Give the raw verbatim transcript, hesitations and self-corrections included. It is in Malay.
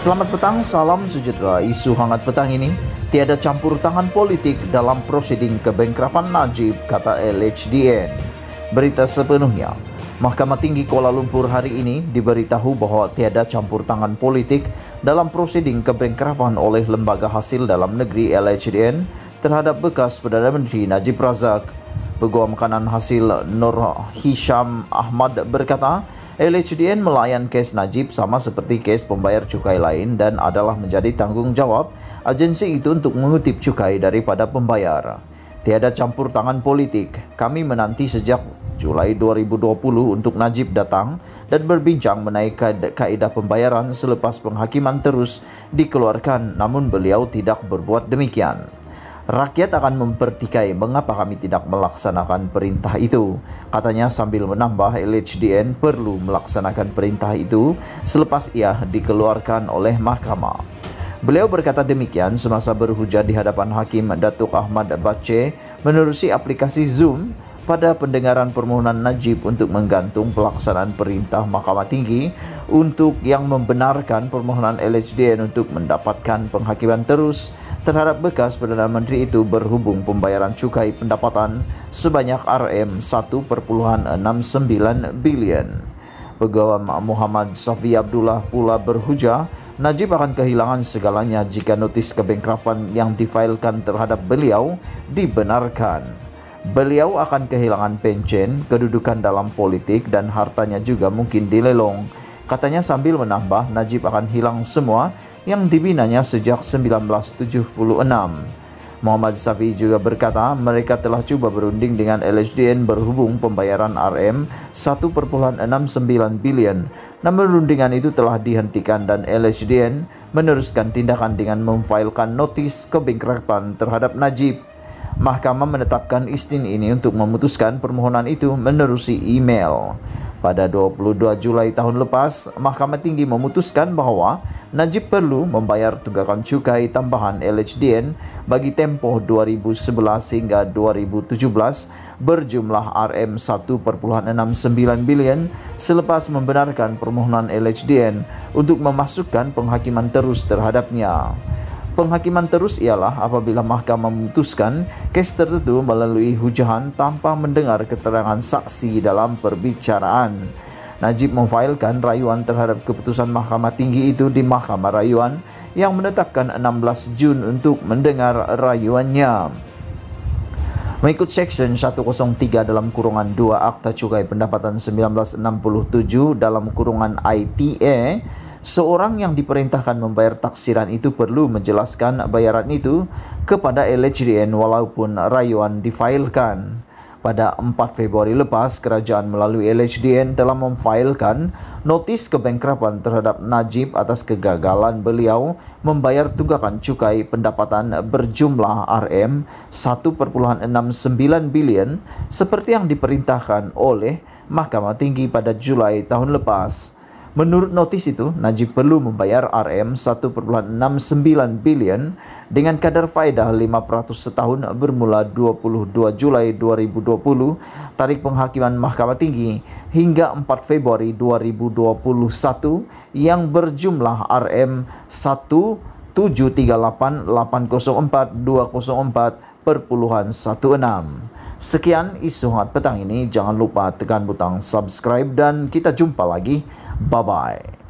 Selamat petang, salam sejahtera. Isu hangat petang ini, tiada campur tangan politik dalam prosiding kebengkrapan Najib, kata L H D N. Berita sepenuhnya, Mahkamah Tinggi Kuala Lumpur hari ini diberitahu bahwa tiada campur tangan politik dalam prosiding kebengkrapan oleh Lembaga Hasil Dalam Negeri L H D N terhadap bekas Perdana Menteri Najib Razak. Peguam Kanan Hasil Nur Hisham Ahmad berkata, L H D N melayan kes Najib sama seperti kes pembayar cukai lain dan adalah menjadi tanggungjawab agensi itu untuk mengutip cukai daripada pembayar. Tiada campur tangan politik. Kami menanti sejak Julai dua ribu dua puluh untuk Najib datang dan berbincang menaik kaedah pembayaran selepas penghakiman terus dikeluarkan, namun beliau tidak berbuat demikian. Rakyat akan mempertikai mengapa kami tidak melaksanakan perintah itu, katanya sambil menambah L H D N perlu melaksanakan perintah itu selepas ia dikeluarkan oleh mahkamah. Beliau berkata demikian semasa berhujah di hadapan Hakim Datuk Ahmad Bache menerusi aplikasi Zoom pada pendengaran permohonan Najib untuk menggantung pelaksanaan perintah Mahkamah Tinggi untuk yang membenarkan permohonan L H D N untuk mendapatkan penghakiman terus terhadap bekas Perdana Menteri itu berhubung pembayaran cukai pendapatan sebanyak R M satu perpuluhan enam sembilan bilion. Pegawai Muhammad Safi Abdullah pula berhujah Najib akan kehilangan segalanya jika notis kebengkrapan yang difailkan terhadap beliau dibenarkan. Beliau akan kehilangan pencen, kedudukan dalam politik dan hartanya juga mungkin dilelong. Katanya sambil menambah Najib akan hilang semua yang dibinanya sejak seribu sembilan ratus tujuh puluh enam. Muhammad Safi juga berkata mereka telah cuba berunding dengan L H D N berhubung pembayaran R M satu perpuluhan enam sembilan bilion. Namun rundingan itu telah dihentikan dan L H D N meneruskan tindakan dengan memfailkan notis kebengkrapan terhadap Najib. Mahkamah menetapkan istin ini untuk memutuskan permohonan itu menerusi email. Pada dua puluh dua Julai tahun lepas, Mahkamah Tinggi memutuskan bahawa Najib perlu membayar tunggakan cukai tambahan L H D N bagi tempoh dua ribu sebelas hingga dua ribu tujuh belas berjumlah R M satu perpuluhan enam sembilan bilion selepas membenarkan permohonan L H D N untuk memasukkan penghakiman terus terhadapnya. Penghakiman terus ialah apabila mahkamah memutuskan kes tertentu melalui hujahan tanpa mendengar keterangan saksi dalam perbicaraan. Najib memfailkan rayuan terhadap keputusan Mahkamah Tinggi itu di Mahkamah Rayuan yang menetapkan enam belas Jun untuk mendengar rayuannya. Mengikut Seksyen seratus tiga dalam kurungan dua Akta Cukai Pendapatan seribu sembilan ratus enam puluh tujuh dalam kurungan I T A, seorang yang diperintahkan membayar taksiran itu perlu menjelaskan bayaran itu kepada L H D N walaupun rayuan difailkan. Pada empat Februari lepas, kerajaan melalui L H D N telah memfailkan notis kebengkrapan terhadap Najib atas kegagalan beliau membayar tunggakan cukai pendapatan berjumlah R M satu perpuluhan enam sembilan bilion seperti yang diperintahkan oleh Mahkamah Tinggi pada Julai tahun lepas. Menurut notis itu, Najib perlu membayar R M satu perpuluhan enam sembilan bilion dengan kadar faedah lima peratus setahun bermula dua puluh dua Julai dua ribu dua puluh, tarikh penghakiman Mahkamah Tinggi, hingga empat Februari dua ribu dua puluh satu yang berjumlah R M satu tujuh tiga lapan lapan nol empat dua nol empat perpuluhan satu enam. Sekian isu hangat petang ini. Jangan lupa tekan butang subscribe dan kita jumpa lagi. Bye-bye.